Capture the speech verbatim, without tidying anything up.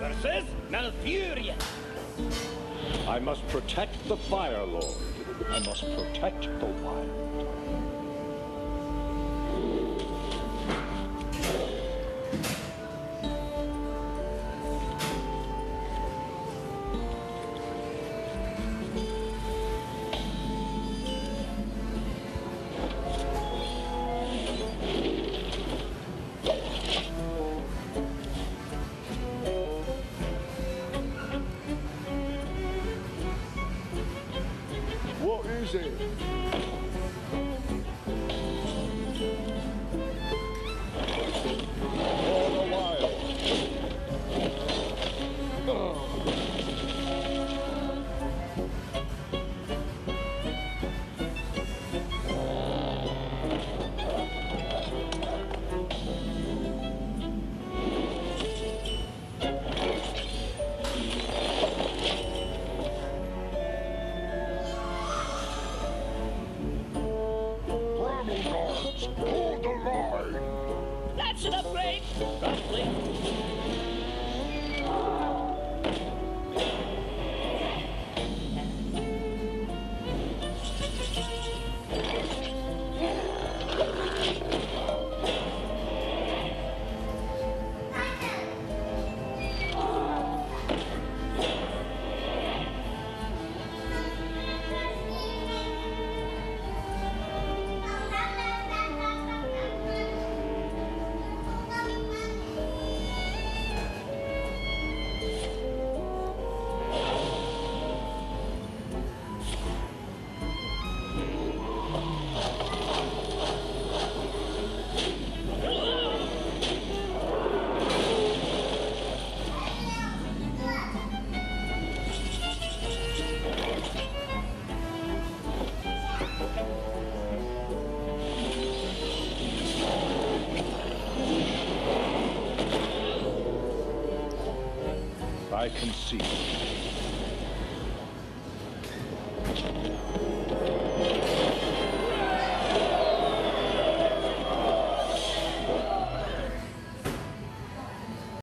versus Malfurion. I must protect the Fire Lord. I must protect the wild. What is it? For the wild. Bramble guards, hold the line. That's an upgrade, roughly. I can see.